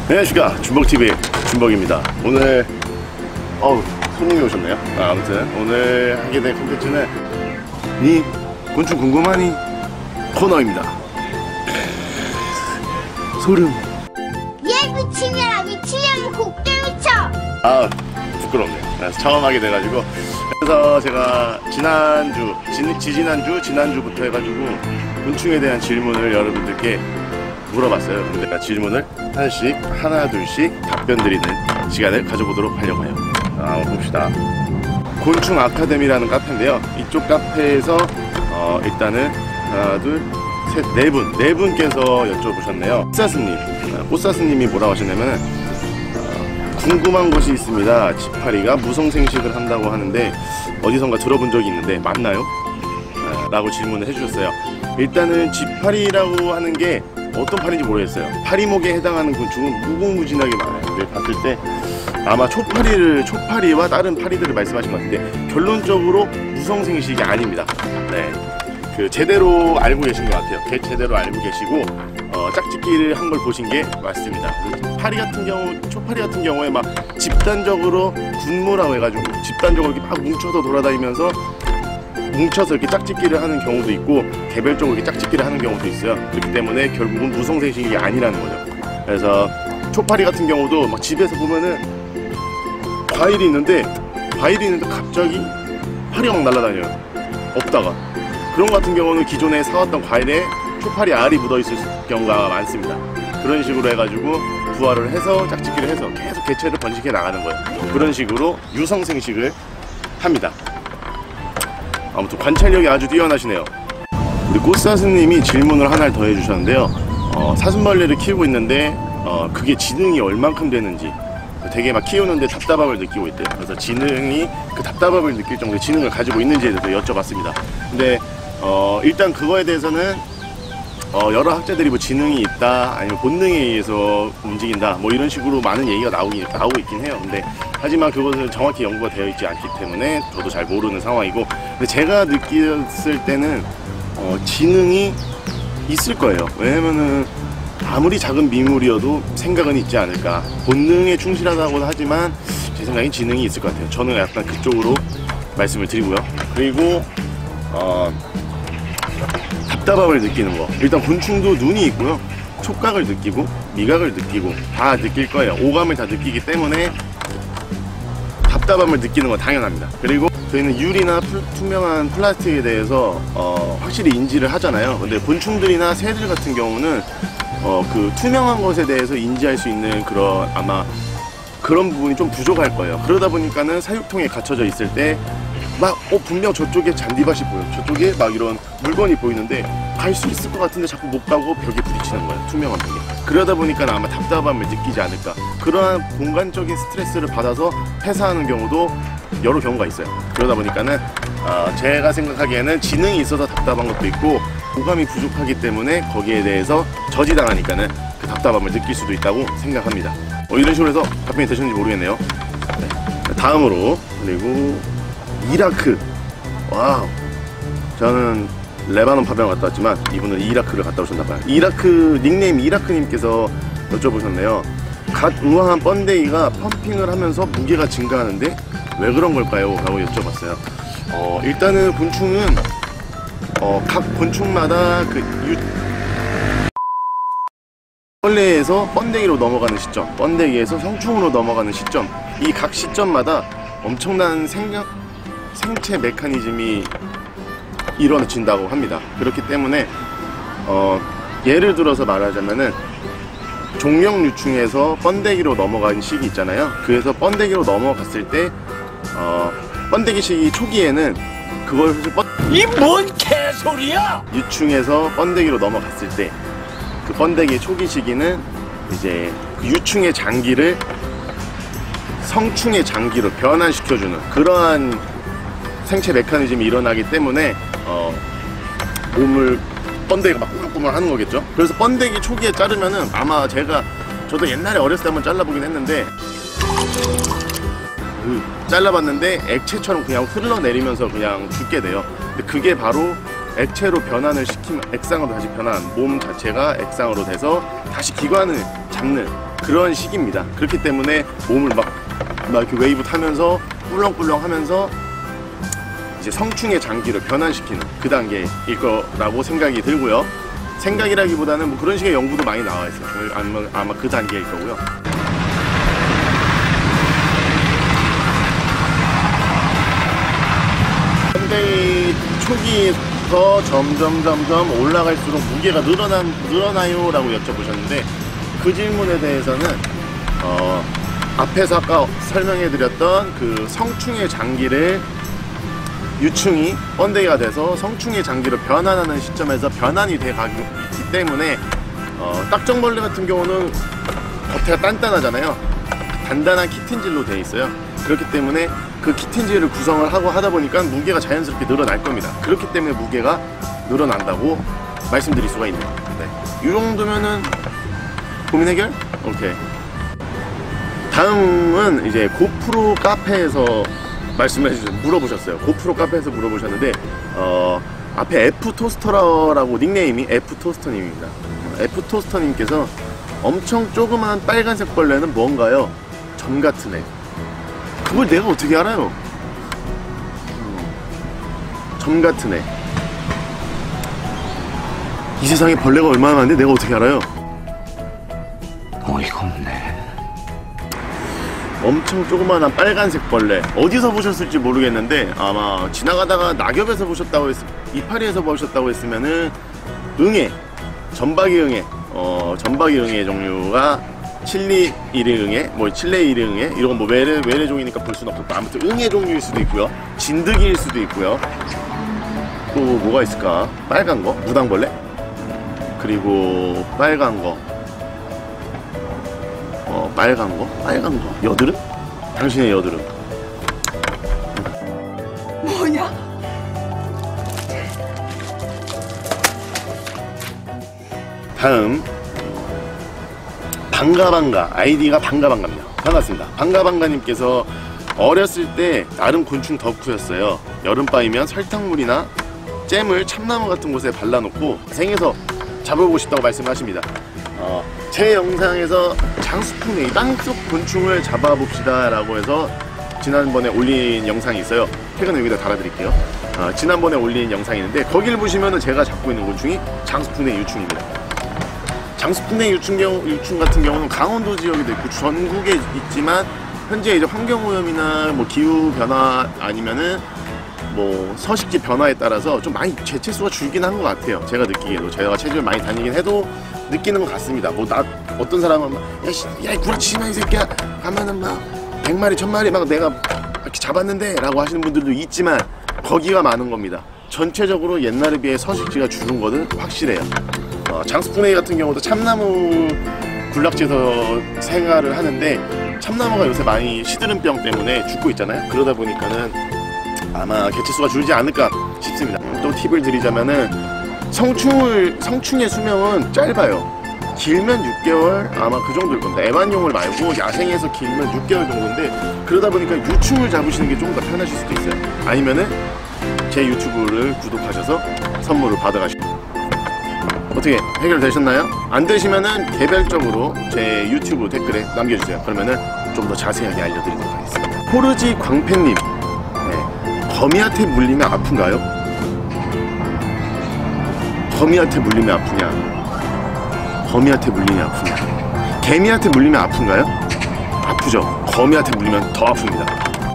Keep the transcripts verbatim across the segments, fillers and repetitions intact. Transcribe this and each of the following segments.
안녕하십니까, 준벅티비 준벅입니다. 오늘 어우 손님이 오셨네요. 아, 아무튼 오늘 하게 될 콘텐츠는 이 곤충 궁금하니 코너입니다. 소름. 얘 미치면 미치면 곱게 미쳐. 아 부끄럽네요. 그래서 처음 하게 돼가지고, 그래서 제가 지난주 지, 지지난주 지난주부터 해가지고 곤충에 대한 질문을 여러분들께 물어봤어요. 근데 제가 질문을 하나씩 하나 둘씩 답변 드리는 시간을 가져보도록 하려고 해요. 아, 봅시다. 곤충 아카데미라는 카페인데요. 이쪽 카페에서 어, 일단은 하나 둘 셋 네 분 네 분께서 여쭤보셨네요. 꽃사스님, 꽃사스님이 뭐라고 하셨냐면은 어, 궁금한 것이 있습니다. 지파리가 무성생식을 한다고 하는데 어디선가 들어본 적이 있는데 맞나요? 아, 라고 질문을 해주셨어요. 일단은 지파리라고 하는 게 어떤 파리인지 모르겠어요. 파리목에 해당하는 곤충은 무궁무진하게 많아요. 근데 봤을 때 아마 초파리를 초파리와 다른 파리들을 말씀하신 것 같은데 결론적으로 무성생식이 아닙니다. 네, 그 제대로 알고 계신 것 같아요. 개 제대로 알고 계시고 어, 짝짓기를 한 걸 보신 게 맞습니다. 파리 같은 경우, 초파리 같은 경우에 막 집단적으로 군무라고 해가지고 집단적으로 이렇게 막 뭉쳐서 돌아다니면서 뭉쳐서 이렇게 짝짓기를 하는 경우도 있고 개별적으로 이렇게 짝짓기를 하는 경우도 있어요. 그렇기 때문에 결국은 무성생식이 아니라는 거죠. 그래서 초파리 같은 경우도 막 집에서 보면은 과일이 있는데 과일이 있는데 갑자기 파리가 막 날아다녀요. 없다가. 그런 것 같은 경우는 기존에 사왔던 과일에 초파리 알이 묻어있을 경우가 많습니다. 그런 식으로 해가지고 부화를 해서 짝짓기를 해서 계속 개체를 번식해 나가는 거예요. 그런 식으로 유성생식을 합니다. 아무튼 관찰력이 아주 뛰어나시네요. 우리 꽃사슴님이 질문을 하나를 더 해주셨는데요. 어, 사슴벌레를 키우고 있는데 어, 그게 지능이 얼만큼 되는지, 되게 막 키우는데 답답함을 느끼고 있대요. 그래서 지능이 그 답답함을 느낄 정도의 지능을 가지고 있는지에 대해서 여쭤봤습니다. 근데 어, 일단 그거에 대해서는 어, 여러 학자들이 뭐 지능이 있다, 아니면 본능에 의해서 움직인다, 뭐 이런 식으로 많은 얘기가 나오기, 나오고 있긴 해요. 근데 하지만 그것은 정확히 연구가 되어 있지 않기 때문에 저도 잘 모르는 상황이고, 근데 제가 느꼈을 때는 어, 지능이 있을 거예요. 왜냐면은 아무리 작은 미물이어도 생각은 있지 않을까. 본능에 충실하다고 하지만 제 생각엔 지능이 있을 것 같아요. 저는 약간 그쪽으로 말씀을 드리고요. 그리고 어, 답답함을 느끼는 거, 일단 곤충도 눈이 있고요, 촉각을 느끼고 미각을 느끼고 다 느낄 거예요. 오감을 다 느끼기 때문에 답답함을 느끼는 건 당연합니다. 그리고 저희는 유리나 풀, 투명한 플라스틱에 대해서 어, 확실히 인지를 하잖아요. 근데 곤충들이나 새들 같은 경우는 어, 그 투명한 것에 대해서 인지할 수 있는 그런 아마 그런 부분이 좀 부족할 거예요. 그러다 보니까는 사육통에 갇혀져 있을 때 막 어, 분명 저쪽에 잔디밭이 보여, 저쪽에 막 이런 물건이 보이는데 갈 수 있을 것 같은데 자꾸 못 가고 벽에 부딪히는 거예요. 투명한 벽에. 그러다 보니까 아마 답답함을 느끼지 않을까. 그러한 공간적인 스트레스를 받아서 폐사하는 경우도 여러 경우가 있어요. 그러다 보니까는 어, 제가 생각하기에는 지능이 있어서 답답한 것도 있고 오감이 부족하기 때문에 거기에 대해서 저지당하니까는 그 답답함을 느낄 수도 있다고 생각합니다. 어, 이런 식으로 해서 답변이 되셨는지 모르겠네요. 네. 다음으로, 그리고 이라크. 와우. 저는 레바논 파병 갔다 왔지만 이분은 이라크를 갔다 오셨나봐요. 이라크 닉네임 이라크님께서 여쭤보셨네요. 갓 우아한 번데기가 펌핑을 하면서 무게가 증가하는데 왜 그런 걸까요? 라고 여쭤봤어요. 어, 일단은 곤충은 어, 각 곤충마다 그 유... 벌레에서 번데기로 넘어가는 시점, 번데기에서 성충으로 넘어가는 시점, 이 각 시점마다 엄청난 생각, 생체 메커니즘이 이루어진다고 합니다. 그렇기 때문에 어, 예를 들어서 말하자면은 종령유충에서 번데기로 넘어가는 시기 있잖아요. 그래서 번데기로 넘어갔을 때 어, 번데기 시기 초기에는 그걸 번... 이 뭔 개소리야! 유충에서 번데기로 넘어갔을 때 그 번데기 초기 시기는 이제 그 유충의 장기를 성충의 장기로 변환시켜주는 그러한 생체 메커니즘이 일어나기 때문에 어, 몸을 번데기가 막 꾸물꾸물 하는 거겠죠. 그래서 번데기 초기에 자르면은 아마 제가 저도 옛날에 어렸을 때 한번 잘라보긴 했는데 그 잘라봤는데 액체처럼 그냥 흘러내리면서 그냥 죽게 돼요. 근데 그게 바로 액체로 변환을 시키면 액상으로 다시 변한 몸 자체가 액상으로 돼서 다시 기관을 잡는 그런 시기입니다. 그렇기 때문에 몸을 막, 막 이렇게 웨이브 타면서 꿀렁꿀렁 하면서 이제 성충의 장기를 변환시키는 그 단계일 거라고 생각이 들고요. 생각이라기보다는 뭐 그런 식의 연구도 많이 나와 있어요. 아마, 아마 그 단계일 거고요. 현대의 초기부터 점점 점점 올라갈수록 무게가 늘어난, 늘어나요? 라고 여쭤보셨는데 그 질문에 대해서는 어, 앞에서 아까 설명해드렸던 그 성충의 장기를 유충이 번데기가 돼서 성충의 장기로 변환하는 시점에서 변환이 돼 가기 때문에 어, 딱정벌레 같은 경우는 겉에가 단단하잖아요. 단단한 키틴질로 되어 있어요. 그렇기 때문에 그 키틴질을 구성을 하고 하다 보니까 무게가 자연스럽게 늘어날 겁니다. 그렇기 때문에 무게가 늘어난다고 말씀드릴 수가 있네요. 네. 이 정도면은 고민 해결? 오케이. 다음은 이제 고프로 카페에서 말씀해 주셔서 물어보셨어요. 고프로 카페에서 물어보셨는데 어, 앞에 F토스터라고 닉네임이 F토스터님입니다. F토스터님께서 엄청 조그만 빨간색 벌레는 뭔가요? 점 같은 애. 그걸 내가 어떻게 알아요? 점 같은 애. 이 세상에 벌레가 얼마나 많은데 내가 어떻게 알아요? 어이가 없네. 엄청 조그만한 빨간색 벌레. 어디서 보셨을지 모르겠는데 아마 지나가다가 낙엽에서 보셨다고 했, 이파리에서 보셨다고 했으면은 응애, 전박이 응애, 어, 전박이 응애 종류가 칠리 일회응애, 뭐 칠레 일회응애 이런 뭐 외래 외래종이니까 볼 수는 없고 아무튼 응애 종류일 수도 있고요, 진드기일 수도 있고요. 또 뭐가 있을까? 빨간 거, 무당벌레, 그리고 빨간 거, 어 빨간 거, 빨간 거, 여드름? 당신의 여드름. 뭐냐? 다음 방가방가, 아이디가 방가방가입니다. 반갑습니다. 방가방가님께서 어렸을 때 나름 곤충 덕후였어요. 여름밤이면 설탕물이나 잼을 참나무 같은 곳에 발라놓고 생에서 잡아보고 싶다고 말씀하십니다. 어, 제 영상에서 장수풍뎅이, 땅속 곤충을 잡아봅시다 라고 해서 지난번에 올린 영상이 있어요. 최근에 여기다 달아드릴게요. 어, 지난번에 올린 영상이 있는데 거기를 보시면 제가 잡고 있는 곤충이 장수풍뎅이 유충입니다. 장수풍뎅이 유충, 경우, 유충 같은 경우는 강원도 지역에도 있고 전국에 있지만 현재 이제 환경오염이나 뭐 기후변화 아니면은 뭐 서식지 변화에 따라서 좀 많이 개체수가 줄긴 한 것 같아요. 제가 느끼기에도 제가 체집을 많이 다니긴 해도 느끼는 것 같습니다. 뭐 나 어떤 사람은 막 야씨 야 구라치지마 이 새끼야 가면은 막 백 마리 천 마리 막 내가 이렇게 잡았는데 라고 하시는 분들도 있지만 거기가 많은 겁니다. 전체적으로 옛날에 비해 서식지가 줄은 거는 확실해요. 어, 장수풍뎅이 같은 경우도 참나무 군락지에서 생활을 하는데 참나무가 요새 많이 시드름병 때문에 죽고 있잖아요. 그러다 보니까는 아마 개체수가 줄지 않을까 싶습니다. 또 팁을 드리자면은 성충을, 성충의 수명은 짧아요. 길면 육 개월 아마 그 정도일 겁니다. 애완용을 말고 야생에서 길면 육 개월 정도인데 그러다 보니까 유충을 잡으시는 게 좀 더 편하실 수도 있어요. 아니면은 제 유튜브를 구독하셔서 선물을 받아가시고. 어떻게 해결되셨나요? 안 되시면은 개별적으로 제 유튜브 댓글에 남겨주세요. 그러면은 좀 더 자세하게 알려드리도록 하겠습니다. 포르지 광팬님, 네. 거미한테 물리면 아픈가요? 거미한테 물리면 아프냐? 거미한테 물리면 아프냐? 개미한테 물리면 아픈가요? 아프죠. 거미한테 물리면 더 아픕니다.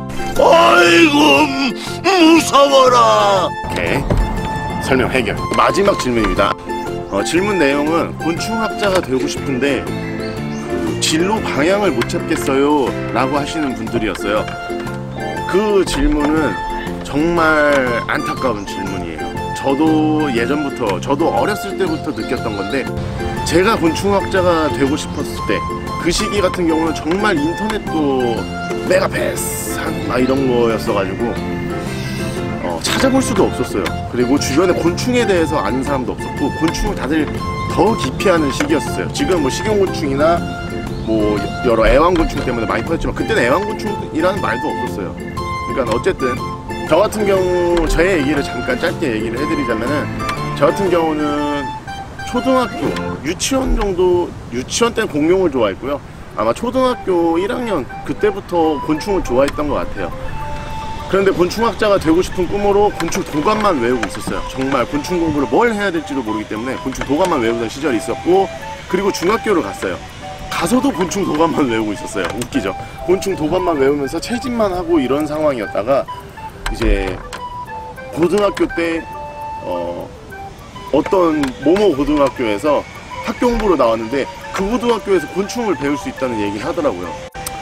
아이고 무서워라. 오케이, 설명 해결. 마지막 질문입니다. 어, 질문 내용은 곤충학자가 되고 싶은데 그 진로 방향을 못 찾겠어요 라고 하시는 분들이었어요. 그 질문은 정말 안타까운 질문이에요. 저도 예전부터, 저도 어렸을 때부터 느꼈던 건데 제가 곤충학자가 되고 싶었을 때 그 시기 같은 경우는 정말 인터넷도 메가패스 막 이런 거였어가지고 어, 찾아볼 수도 없었어요. 그리고 주변에 곤충에 대해서 아는 사람도 없었고 곤충을 다들 더 기피하는 시기였어요. 지금 뭐 식용곤충이나 뭐 여러 애완곤충 때문에 많이 퍼졌지만 그때는 애완곤충이라는 말도 없었어요. 그러니까 어쨌든 저 같은 경우 저의 얘기를 잠깐 짧게 얘기를 해드리자면은 저 같은 경우는 초등학교, 유치원 정도, 유치원 때는 공룡을 좋아했고요. 아마 초등학교 일 학년 그때부터 곤충을 좋아했던 것 같아요. 그런데 곤충학자가 되고 싶은 꿈으로 곤충 도감만 외우고 있었어요. 정말 곤충 공부를 뭘 해야 될지도 모르기 때문에 곤충 도감만 외우던 시절이 있었고, 그리고 중학교를 갔어요. 가서도 곤충 도감만 외우고 있었어요. 웃기죠. 곤충 도감만 외우면서 채집만 하고 이런 상황이었다가 이제 고등학교 때 어, 어떤 모모 고등학교에서 학교 홍보로 나왔는데 그 고등학교에서 곤충을 배울 수 있다는 얘기를 하더라고요.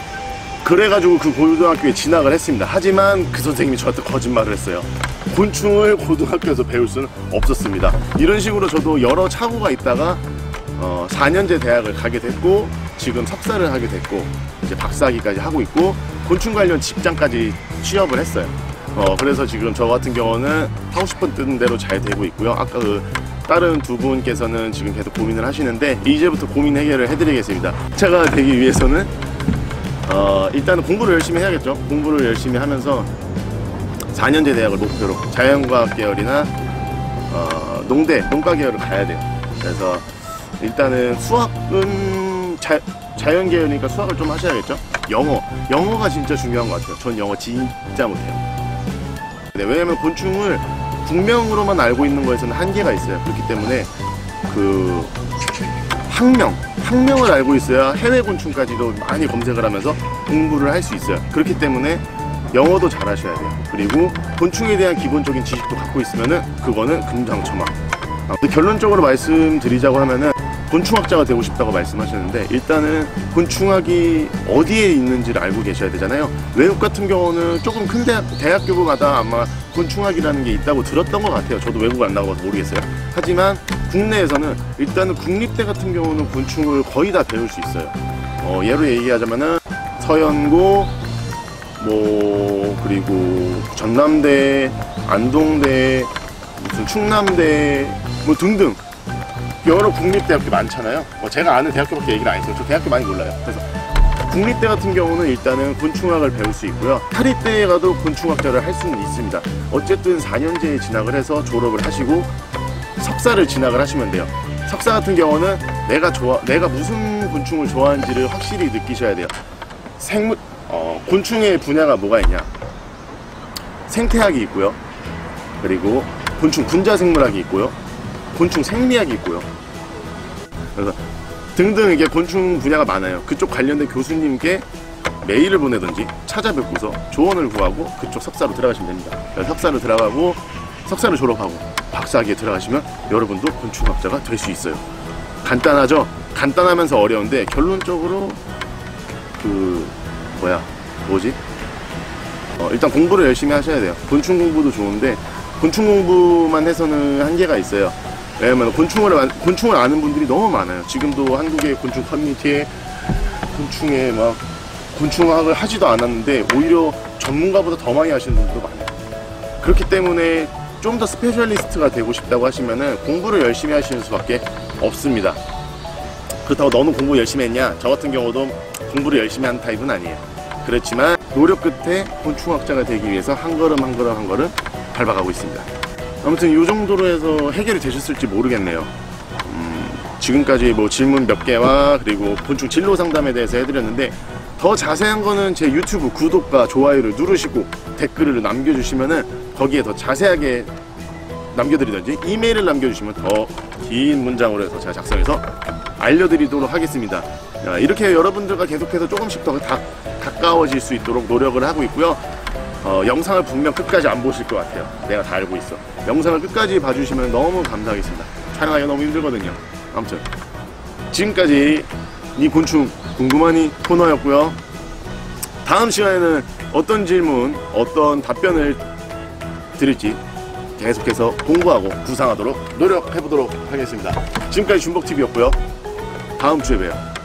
그래가지고 그 고등학교에 진학을 했습니다. 하지만 그 선생님이 저한테 거짓말을 했어요. 곤충을 고등학교에서 배울 수는 없었습니다. 이런 식으로 저도 여러 착오가 있다가 어, 사 년제 대학을 가게 됐고, 지금 석사를 하게 됐고, 이제 박사학위까지 하고 있고, 곤충 관련 직장까지 취업을 했어요. 어, 그래서 지금 저 같은 경우는 하고 싶은 대로 잘 되고 있고요. 아까 그 다른 두 분께서는 지금 계속 고민을 하시는데, 이제부터 고민 해결을 해드리겠습니다. 제가 되기 위해서는 어, 일단은 공부를 열심히 해야겠죠. 공부를 열심히 하면서 사 년제 대학을 목표로 자연과학 계열이나 어, 농대, 농가 계열을 가야 돼요. 그래서 일단은 수학은 자, 자연 계열이니까 수학을 좀 하셔야겠죠. 영어, 영어가 진짜 중요한 것 같아요. 전 영어 진짜 못해요. 네, 왜냐면 곤충을 국명으로만 알고 있는 거에서는 한계가 있어요. 그렇기 때문에 그 학명, 학명을 알고 있어야 해외 곤충까지도 많이 검색을 하면서 공부를 할 수 있어요. 그렇기 때문에 영어도 잘 하셔야 돼요. 그리고 곤충에 대한 기본적인 지식도 갖고 있으면은 그거는 금상첨화. 결론적으로 말씀드리자고 하면은 곤충학자가 되고 싶다고 말씀하셨는데, 일단은 곤충학이 어디에 있는지를 알고 계셔야 되잖아요. 외국 같은 경우는 조금 큰 대학, 대학교마다 아마 곤충학이라는 게 있다고 들었던 것 같아요. 저도 외국 안 나가봐서 모르겠어요. 하지만 국내에서는 일단은 국립대 같은 경우는 곤충을 거의 다 배울 수 있어요. 어, 예로 얘기하자면은 서연고, 뭐 그리고 전남대, 안동대, 무슨 충남대 뭐 등등 여러 국립대학교 많잖아요. 뭐 제가 아는 대학교밖에 얘기를 안 했어요. 저 대학교 많이 몰라요. 그래서 국립대 같은 경우는 일단은 곤충학을 배울 수 있고요. 사립대에 가도 곤충학자를 할 수는 있습니다. 어쨌든 사 년제에 진학을 해서 졸업을 하시고 석사를 진학을 하시면 돼요. 석사 같은 경우는 내가 좋아, 내가 무슨 곤충을 좋아하는지를 확실히 느끼셔야 돼요. 생물, 어, 곤충의 분야가 뭐가 있냐? 생태학이 있고요. 그리고 곤충 군자생물학이 있고요. 곤충 생리학이 있고요. 그래서 등등 이게 곤충 분야가 많아요. 그쪽 관련된 교수님께 메일을 보내든지 찾아뵙고서 조언을 구하고 그쪽 석사로 들어가시면 됩니다. 석사로 들어가고 석사를 졸업하고 박사학위에 들어가시면 여러분도 곤충학자가 될 수 있어요. 간단하죠? 간단하면서 어려운데 결론적으로 그 뭐야 뭐지? 어, 일단 공부를 열심히 하셔야 돼요. 곤충 공부도 좋은데 곤충 공부만 해서는 한계가 있어요. 왜냐면 곤충을, 곤충을 아는 분들이 너무 많아요. 지금도 한국의 곤충 커뮤니티에 곤충에 막 곤충학을 하지도 않았는데 오히려 전문가보다 더 많이 하시는 분들도 많아요. 그렇기 때문에 좀 더 스페셜리스트가 되고 싶다고 하시면은 공부를 열심히 하시는 수밖에 없습니다. 그렇다고 너는 공부 열심히 했냐? 저 같은 경우도 공부를 열심히 하는 타입은 아니에요. 그렇지만 노력 끝에 곤충학자가 되기 위해서 한 걸음 한 걸음 한 걸음 밟아가고 있습니다. 아무튼 이 정도로 해서 해결이 되셨을지 모르겠네요. 음, 지금까지 뭐 질문 몇 개와 그리고 곤충 진로 상담에 대해서 해드렸는데 더 자세한 거는 제 유튜브 구독과 좋아요를 누르시고 댓글을 남겨주시면은 거기에 더 자세하게 남겨드리든지 이메일을 남겨주시면 더 긴 문장으로 해서 제가 작성해서 알려드리도록 하겠습니다. 이렇게 여러분들과 계속해서 조금씩 더 가, 가까워질 수 있도록 노력을 하고 있고요. 어, 영상을 분명 끝까지 안 보실 것 같아요. 내가 다 알고 있어. 영상을 끝까지 봐주시면 너무 감사하겠습니다. 촬영하기가 너무 힘들거든요. 아무튼 지금까지 이 곤충 궁금하니 코너였고요. 다음 시간에는 어떤 질문, 어떤 답변을 드릴지 계속해서 공부하고 구상하도록 노력해보도록 하겠습니다. 지금까지 준복티비였고요. 다음 주에 봬요.